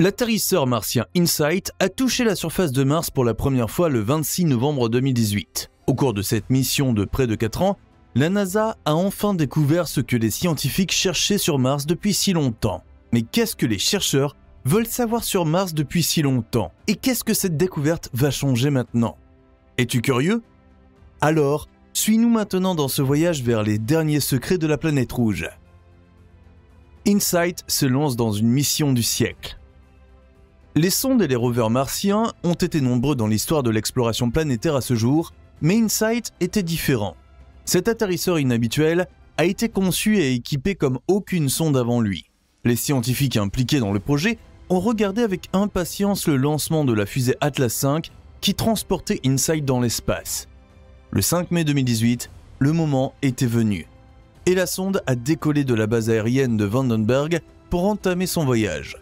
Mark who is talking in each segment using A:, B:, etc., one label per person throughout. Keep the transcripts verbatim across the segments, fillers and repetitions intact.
A: L'atterrisseur martien InSight a touché la surface de Mars pour la première fois le vingt-six novembre deux mille dix-huit. Au cours de cette mission de près de quatre ans, la NASA a enfin découvert ce que les scientifiques cherchaient sur Mars depuis si longtemps. Mais qu'est-ce que les chercheurs veulent savoir sur Mars depuis si longtemps? Et qu'est-ce que cette découverte va changer maintenant? Es-tu curieux? Alors, suis-nous maintenant dans ce voyage vers les derniers secrets de la planète rouge. InSight se lance dans une mission du siècle. Les sondes et les rovers martiens ont été nombreux dans l'histoire de l'exploration planétaire à ce jour, mais InSight était différent. Cet atterrisseur inhabituel a été conçu et équipé comme aucune sonde avant lui. Les scientifiques impliqués dans le projet ont regardé avec impatience le lancement de la fusée Atlas cinq qui transportait InSight dans l'espace. Le cinq mai deux mille dix-huit, le moment était venu. Et la sonde a décollé de la base aérienne de Vandenberg pour entamer son voyage.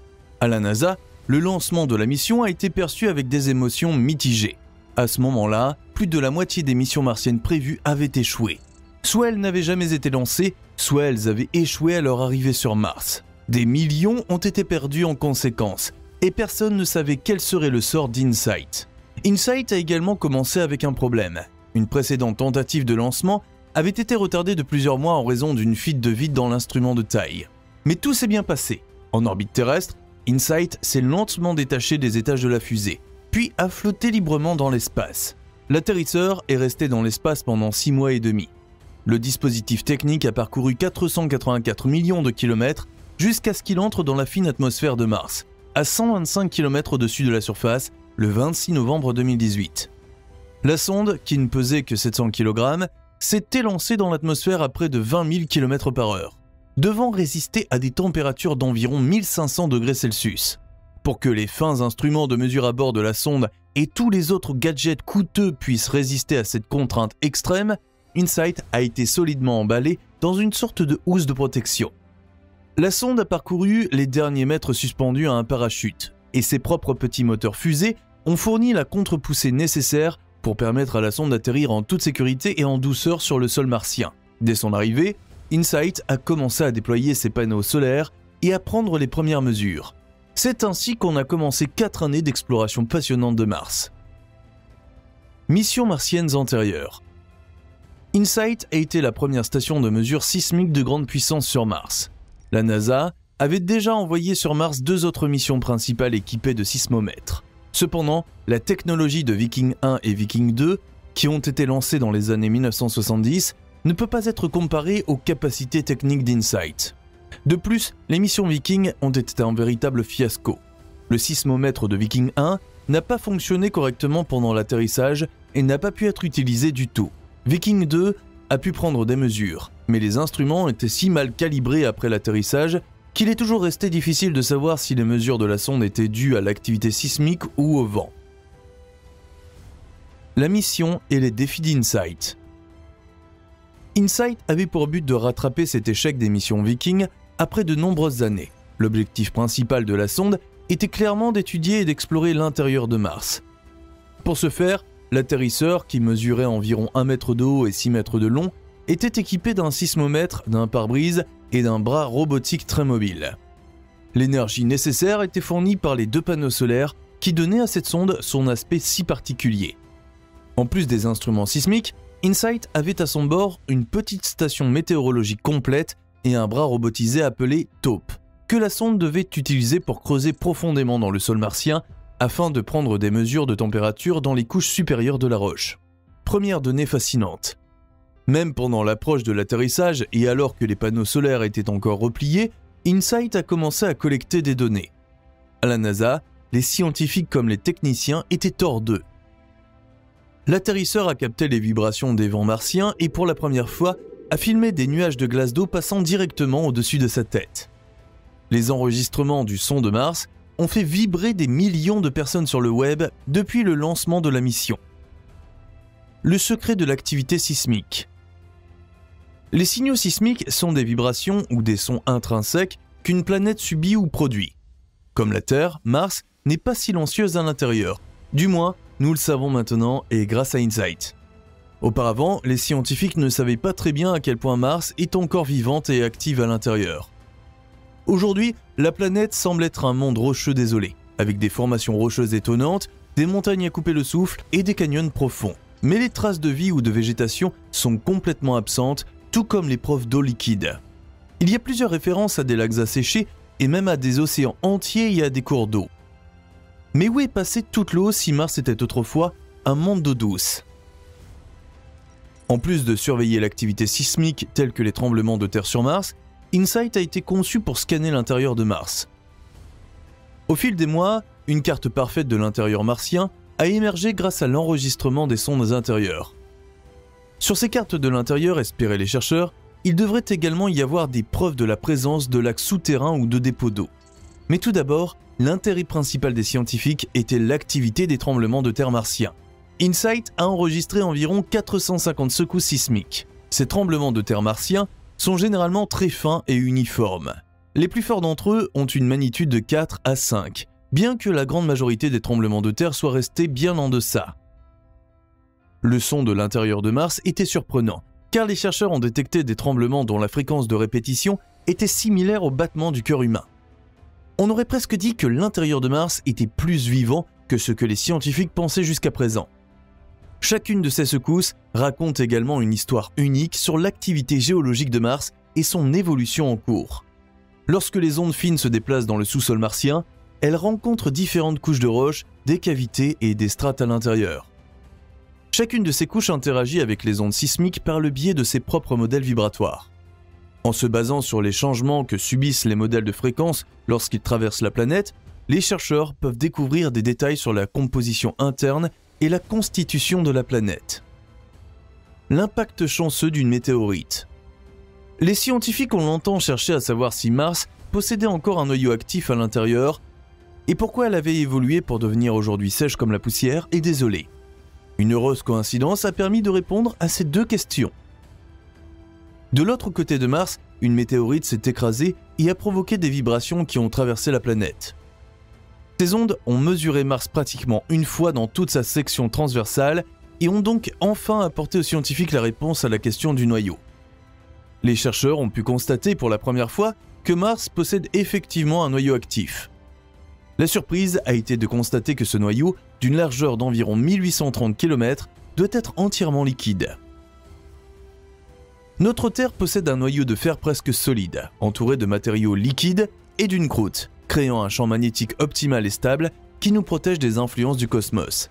A: À la NASA, le lancement de la mission a été perçu avec des émotions mitigées. À ce moment-là, plus de la moitié des missions martiennes prévues avaient échoué. Soit elles n'avaient jamais été lancées, soit elles avaient échoué à leur arrivée sur Mars. Des millions ont été perdus en conséquence, et personne ne savait quel serait le sort d'InSight. InSight a également commencé avec un problème. Une précédente tentative de lancement avait été retardée de plusieurs mois en raison d'une fuite de vide dans l'instrument de taille. Mais tout s'est bien passé. En orbite terrestre, InSight s'est lentement détaché des étages de la fusée, puis a flotté librement dans l'espace. L'atterrisseur est resté dans l'espace pendant six mois et demi. Le dispositif technique a parcouru quatre cent quatre-vingt-quatre millions de kilomètres jusqu'à ce qu'il entre dans la fine atmosphère de Mars, à cent vingt-cinq kilomètres au-dessus de la surface, le vingt-six novembre deux mille dix-huit. La sonde, qui ne pesait que sept cents kilogrammes, s'est élancée dans l'atmosphère à près de vingt mille kilomètres par heure, devant résister à des températures d'environ mille cinq cents degrés Celsius. Pour que les fins instruments de mesure à bord de la sonde et tous les autres gadgets coûteux puissent résister à cette contrainte extrême, InSight a été solidement emballé dans une sorte de housse de protection. La sonde a parcouru les derniers mètres suspendus à un parachute, et ses propres petits moteurs fusées ont fourni la contre-poussée nécessaire pour permettre à la sonde d'atterrir en toute sécurité et en douceur sur le sol martien. Dès son arrivée, InSight a commencé à déployer ses panneaux solaires et à prendre les premières mesures. C'est ainsi qu'on a commencé quatre années d'exploration passionnante de Mars. Missions martiennes antérieures. InSight a été la première station de mesure sismique de grande puissance sur Mars. La NASA avait déjà envoyé sur Mars deux autres missions principales équipées de sismomètres. Cependant, la technologie de Viking un et Viking deux, qui ont été lancées dans les années mille neuf cent soixante-dix, ne peut pas être comparée aux capacités techniques d'InSight. De plus, les missions Viking ont été un véritable fiasco. Le sismomètre de Viking un n'a pas fonctionné correctement pendant l'atterrissage et n'a pas pu être utilisé du tout. Viking deux a pu prendre des mesures, mais les instruments étaient si mal calibrés après l'atterrissage qu'il est toujours resté difficile de savoir si les mesures de la sonde étaient dues à l'activité sismique ou au vent. La mission et les défis d'InSight. InSight avait pour but de rattraper cet échec des missions Viking après de nombreuses années. L'objectif principal de la sonde était clairement d'étudier et d'explorer l'intérieur de Mars. Pour ce faire, l'atterrisseur, qui mesurait environ un mètre de haut et six mètres de long, était équipé d'un sismomètre, d'un pare-brise et d'un bras robotique très mobile. L'énergie nécessaire était fournie par les deux panneaux solaires qui donnaient à cette sonde son aspect si particulier. En plus des instruments sismiques, InSight avait à son bord une petite station météorologique complète et un bras robotisé appelé Taupe, que la sonde devait utiliser pour creuser profondément dans le sol martien afin de prendre des mesures de température dans les couches supérieures de la roche. Première donnée fascinante. Même pendant l'approche de l'atterrissage et alors que les panneaux solaires étaient encore repliés, InSight a commencé à collecter des données. À la NASA, les scientifiques comme les techniciens étaient hors d'eux. L'atterrisseur a capté les vibrations des vents martiens et pour la première fois a filmé des nuages de glace d'eau passant directement au-dessus de sa tête. Les enregistrements du son de Mars ont fait vibrer des millions de personnes sur le web depuis le lancement de la mission. Le secret de l'activité sismique. Les signaux sismiques sont des vibrations ou des sons intrinsèques qu'une planète subit ou produit. Comme la Terre, Mars n'est pas silencieuse à l'intérieur. Du moins, nous le savons maintenant et grâce à InSight. Auparavant, les scientifiques ne savaient pas très bien à quel point Mars est encore vivante et active à l'intérieur. Aujourd'hui, la planète semble être un monde rocheux désolé, avec des formations rocheuses étonnantes, des montagnes à couper le souffle et des canyons profonds. Mais les traces de vie ou de végétation sont complètement absentes, tout comme les preuves d'eau liquide. Il y a plusieurs références à des lacs asséchés et même à des océans entiers et à des cours d'eau. Mais où est passée toute l'eau si Mars était autrefois un monde d'eau douce? En plus de surveiller l'activité sismique telle que les tremblements de terre sur Mars, InSight a été conçu pour scanner l'intérieur de Mars. Au fil des mois, une carte parfaite de l'intérieur martien a émergé grâce à l'enregistrement des sondes intérieures. Sur ces cartes de l'intérieur, espéraient les chercheurs, il devrait également y avoir des preuves de la présence de lacs souterrains ou de dépôts d'eau. Mais tout d'abord, l'intérêt principal des scientifiques était l'activité des tremblements de terre martiens. InSight a enregistré environ quatre cent cinquante secousses sismiques. Ces tremblements de terre martiens sont généralement très fins et uniformes. Les plus forts d'entre eux ont une magnitude de quatre à cinq, bien que la grande majorité des tremblements de terre soient restés bien en deçà. Le son de l'intérieur de Mars était surprenant, car les chercheurs ont détecté des tremblements dont la fréquence de répétition était similaire au battement du cœur humain. On aurait presque dit que l'intérieur de Mars était plus vivant que ce que les scientifiques pensaient jusqu'à présent. Chacune de ces secousses raconte également une histoire unique sur l'activité géologique de Mars et son évolution en cours. Lorsque les ondes fines se déplacent dans le sous-sol martien, elles rencontrent différentes couches de roches, des cavités et des strates à l'intérieur. Chacune de ces couches interagit avec les ondes sismiques par le biais de ses propres modèles vibratoires. En se basant sur les changements que subissent les modèles de fréquence lorsqu'ils traversent la planète, les chercheurs peuvent découvrir des détails sur la composition interne et la constitution de la planète. L'impact chanceux d'une météorite. Les scientifiques ont longtemps cherché à savoir si Mars possédait encore un noyau actif à l'intérieur et pourquoi elle avait évolué pour devenir aujourd'hui sèche comme la poussière et désolée. Une heureuse coïncidence a permis de répondre à ces deux questions. De l'autre côté de Mars, une météorite s'est écrasée et a provoqué des vibrations qui ont traversé la planète. Ces ondes ont mesuré Mars pratiquement une fois dans toute sa section transversale et ont donc enfin apporté aux scientifiques la réponse à la question du noyau. Les chercheurs ont pu constater pour la première fois que Mars possède effectivement un noyau actif. La surprise a été de constater que ce noyau, d'une largeur d'environ mille huit cent trente kilomètres, doit être entièrement liquide. Notre Terre possède un noyau de fer presque solide, entouré de matériaux liquides et d'une croûte, créant un champ magnétique optimal et stable qui nous protège des influences du cosmos.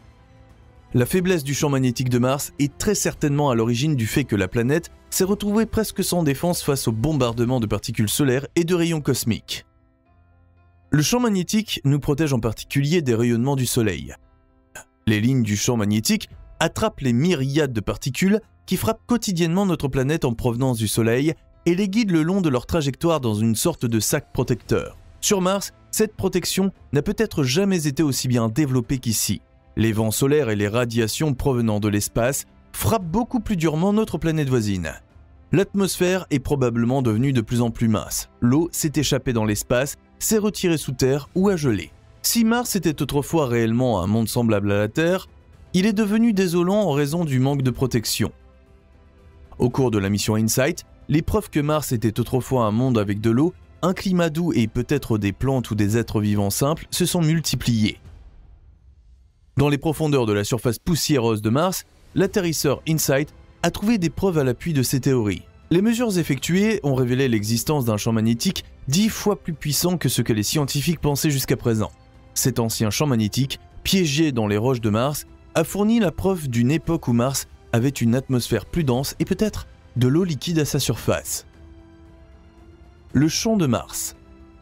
A: La faiblesse du champ magnétique de Mars est très certainement à l'origine du fait que la planète s'est retrouvée presque sans défense face au bombardement de particules solaires et de rayons cosmiques. Le champ magnétique nous protège en particulier des rayonnements du Soleil. Les lignes du champ magnétique attrapent les myriades de particules qui frappent quotidiennement notre planète en provenance du Soleil et les guident le long de leur trajectoire dans une sorte de sac protecteur. Sur Mars, cette protection n'a peut-être jamais été aussi bien développée qu'ici. Les vents solaires et les radiations provenant de l'espace frappent beaucoup plus durement notre planète voisine. L'atmosphère est probablement devenue de plus en plus mince. L'eau s'est échappée dans l'espace, s'est retirée sous terre ou a gelé. Si Mars était autrefois réellement un monde semblable à la Terre, il est devenu désolant en raison du manque de protection. Au cours de la mission InSight, les preuves que Mars était autrefois un monde avec de l'eau, un climat doux et peut-être des plantes ou des êtres vivants simples se sont multipliées. Dans les profondeurs de la surface poussiéreuse de Mars, l'atterrisseur InSight a trouvé des preuves à l'appui de ces théories. Les mesures effectuées ont révélé l'existence d'un champ magnétique dix fois plus puissant que ce que les scientifiques pensaient jusqu'à présent. Cet ancien champ magnétique, piégé dans les roches de Mars, a fourni la preuve d'une époque où Mars avait une atmosphère plus dense et peut-être de l'eau liquide à sa surface. Le champ de Mars.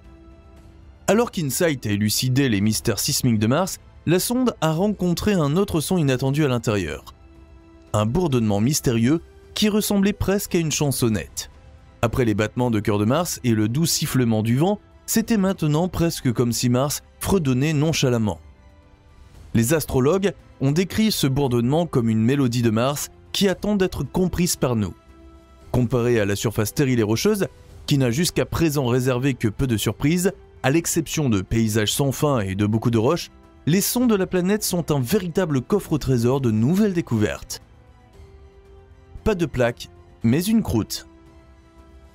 A: Alors qu'InSight a élucidé les mystères sismiques de Mars, la sonde a rencontré un autre son inattendu à l'intérieur. Un bourdonnement mystérieux qui ressemblait presque à une chansonnette. Après les battements de cœur de Mars et le doux sifflement du vent, c'était maintenant presque comme si Mars fredonnait nonchalamment. Les astrologues ont décrit ce bourdonnement comme une mélodie de Mars qui attend d'être comprise par nous. Comparé à la surface stérile et rocheuse, qui n'a jusqu'à présent réservé que peu de surprises, à l'exception de paysages sans fin et de beaucoup de roches, les sons de la planète sont un véritable coffre au trésor de nouvelles découvertes. Pas de plaque, mais une croûte.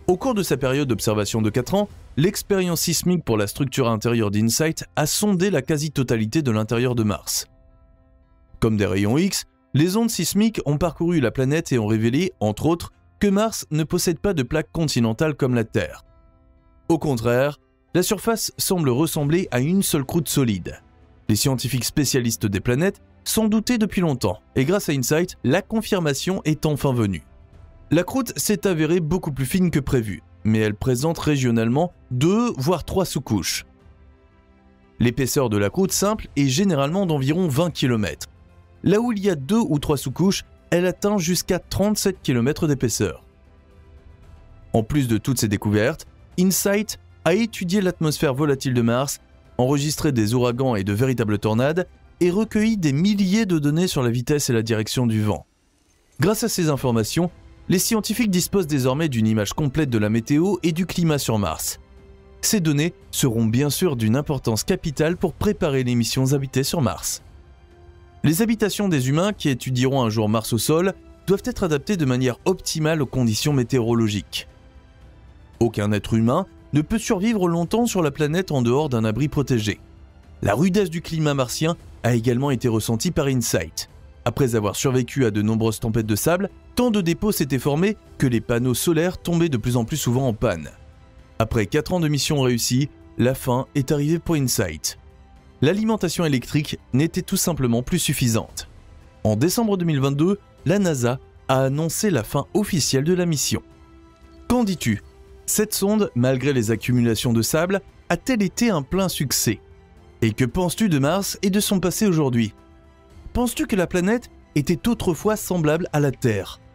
A: Au cours de sa période d'observation de quatre ans, l'expérience sismique pour la structure intérieure d'InSight a sondé la quasi-totalité de l'intérieur de Mars. Comme des rayons X, les ondes sismiques ont parcouru la planète et ont révélé, entre autres, que Mars ne possède pas de plaque continentale comme la Terre. Au contraire, la surface semble ressembler à une seule croûte solide. Les scientifiques spécialistes des planètes s'en doutaient depuis longtemps, et grâce à InSight, la confirmation est enfin venue. La croûte s'est avérée beaucoup plus fine que prévu, mais elle présente régionalement deux voire trois sous-couches. L'épaisseur de la croûte simple est généralement d'environ vingt kilomètres. Là où il y a deux ou trois sous-couches, elle atteint jusqu'à trente-sept kilomètres d'épaisseur. En plus de toutes ces découvertes, InSight a étudié l'atmosphère volatile de Mars, enregistré des ouragans et de véritables tornades, et recueilli des milliers de données sur la vitesse et la direction du vent. Grâce à ces informations, les scientifiques disposent désormais d'une image complète de la météo et du climat sur Mars. Ces données seront bien sûr d'une importance capitale pour préparer les missions habitées sur Mars. Les habitations des humains qui étudieront un jour Mars au sol doivent être adaptées de manière optimale aux conditions météorologiques. Aucun être humain ne peut survivre longtemps sur la planète en dehors d'un abri protégé. La rudesse du climat martien a également été ressentie par InSight. Après avoir survécu à de nombreuses tempêtes de sable, tant de dépôts s'étaient formés que les panneaux solaires tombaient de plus en plus souvent en panne. Après quatre ans de mission réussie, la fin est arrivée pour InSight. L'alimentation électrique n'était tout simplement plus suffisante. En décembre deux mille vingt-deux, la NASA a annoncé la fin officielle de la mission. Qu'en dis-tu? Cette sonde, malgré les accumulations de sable, a-t-elle été un plein succès? Et que penses-tu de Mars et de son passé aujourd'hui? Penses-tu que la planète était autrefois semblable à la Terre?